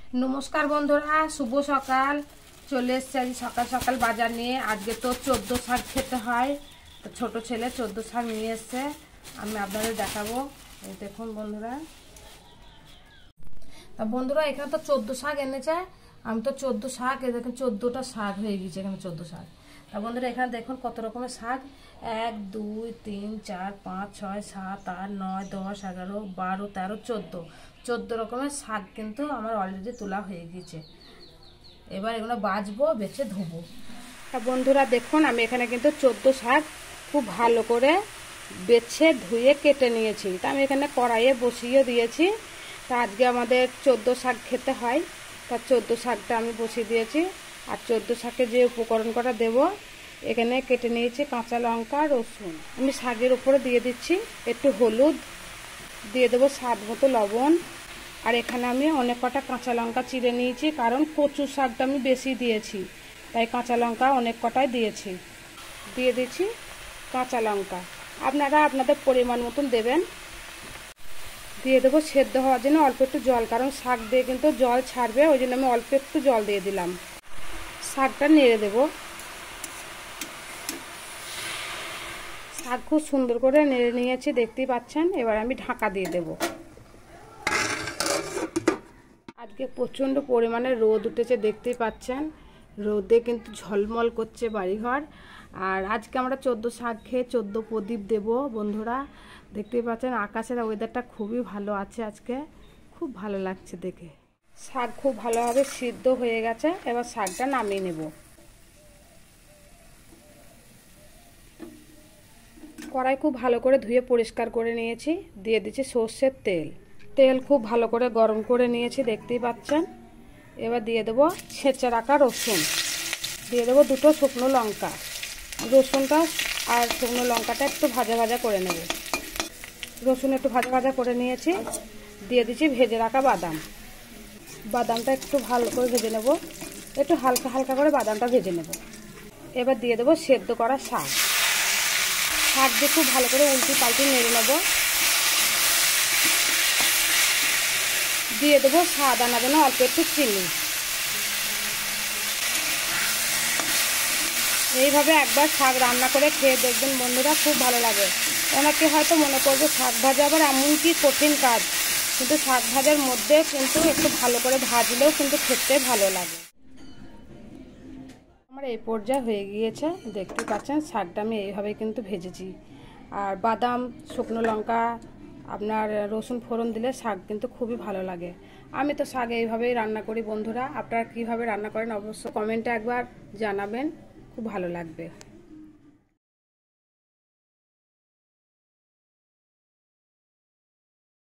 নমস্কার বন্ধুরা, শুভ সকাল। চলে এসেছি আজ সকাল সকাল বাজার নিয়ে। আজকে তো 14 শাক খেতে হয়, তো ছোট ছেলে 14 শাক নিয়ে এসছে, আমি আপনাদের দেখাবো। এই দেখুন বন্ধুরা, তা বন্ধুরা এখানে তো 14 শাক এনেছে। আমি তো 14 শাক, এই দেখুন 14টা শাক হয়ে গেছে এখানে 14 শাক। তা বন্ধুরা এখানে দেখুন কত রকমের শাক, 1 2 3 4 5 6 7 8 9 10 11 12 13 14 রকমের শাক কিন্তু আমার অলরেডি তোলা হয়ে গেছে। এবার এগুলো বাছবো, বেছে ধোবো। তা বন্ধুরা দেখুন, আমি এখানে কিন্তু 14 শাক খুব ভালো করে বেছে ধুয়ে কেটে নিয়েছি। তা আমি এখানে কড়াইয়ে বসিয়ে দিয়েছি। তা আজকে আমাদের 14 শাক খেতে হয়, তা 14 শাকটা আমি বসিয়ে দিয়েছি। আর 14 শাকে যে উপকরণ করা দেবো, এখানে কেটে নিয়েছি কাঁচা লঙ্কা, রসুন। আমি শাকের উপরে দিয়ে দিচ্ছি একটু হলুদ, দিয়ে দেবো স্বাদ মতো লবণ। আর এখানে আমি অনেক কটা কাঁচা লঙ্কা চিড়ে নিয়েছি, কারণ কচু শাকটা আমি বেশি দিয়েছি, তাই কাঁচা লঙ্কা অনেক কটাই দিয়েছি। দিয়ে দিচ্ছি কাঁচা লঙ্কা, আপনারা আপনাদের পরিমাণ মতন দেবেন। দিয়ে দেবো সেদ্ধ হওয়ার জন্য অল্প একটু জল, কারণ শাক দিয়ে কিন্তু জল ছাড়বে, ওই জন্য আমি অল্প একটু জল দিয়ে দিলাম। শাকটা নেড়ে দেবো। শাক খুব সুন্দর করে নেড়ে নিয়েছি, দেখতেই পাচ্ছেন। এবার আমি ঢাকা দিয়ে দেব। আজকে প্রচণ্ড পরিমাণে রোদ উঠেছে, দেখতেই পাচ্ছেন। রোদে কিন্তু ঝলমল করছে বাড়িঘর। আর আজকে আমরা 14 শাক খেয়ে 14 প্রদীপ দেব বন্ধুরা। দেখতেই পাচ্ছেন আকাশের ওয়েদারটা খুবই ভালো আছে আজকে, খুব ভালো লাগছে দেখে। শাক খুব ভালোভাবে সিদ্ধ হয়ে গেছে, এবার শাকটা নামিয়ে নেব। কড়াই খুব ভালো করে ধুয়ে পরিষ্কার করে নিয়েছি, দিয়ে দিচ্ছি সর্ষের তেল। তেল খুব ভালো করে গরম করে নিয়েছি, দেখতেই পাচ্ছেন। এবার দিয়ে দেবো ছেঁচে রাখা রসুন, দিয়ে দেবো 2টো শুকনো লঙ্কা। রসুনটা আর শুকনো লঙ্কাটা একটু ভাজা ভাজা করে নেব। রসুন একটু ভাজা ভাজা করে নিয়েছি, দিয়ে দিচ্ছি ভেজে রাখা বাদাম। বাদামটা একটু ভালো করে ভেজে নেব, একটু হালকা হালকা করে বাদামটা ভেজে নেব। এবার দিয়ে দেবো সেদ্ধ করা শাক। শাক দিয়ে খুব ভালো করে উল্টি পাল্টি নেড়ে নেব। দিয়ে দেবো স্বাদ আনার জন্য অল্প একটু চিনি। এইভাবে একবার শাক রান্না করে খেয়ে দেখবেন বন্ধুরা, খুব ভালো লাগে। অনেকে হয়তো মনে করবে শাক ভাজা আবার এমন কি কঠিন কাজ, কিন্তু শাক ভাজার মধ্যে কিন্তু একটু ভালো করে ভাজলেও কিন্তু খেতে ভালো লাগে। আমার এই পর্যায়ে হয়ে গিয়েছে, দেখতে পাচ্ছেন। শাকটা আমি এইভাবে কিন্তু ভেজেছি। আর বাদাম, শুকনো লঙ্কা, আপনার রসুন ফোড়ন দিলে শাক কিন্তু খুবই ভালো লাগে। আমি তো শাক এইভাবেই রান্না করি বন্ধুরা। আপনারা কীভাবে রান্না করেন অবশ্যই কমেন্টে একবার জানাবেন, খুব ভালো লাগবে।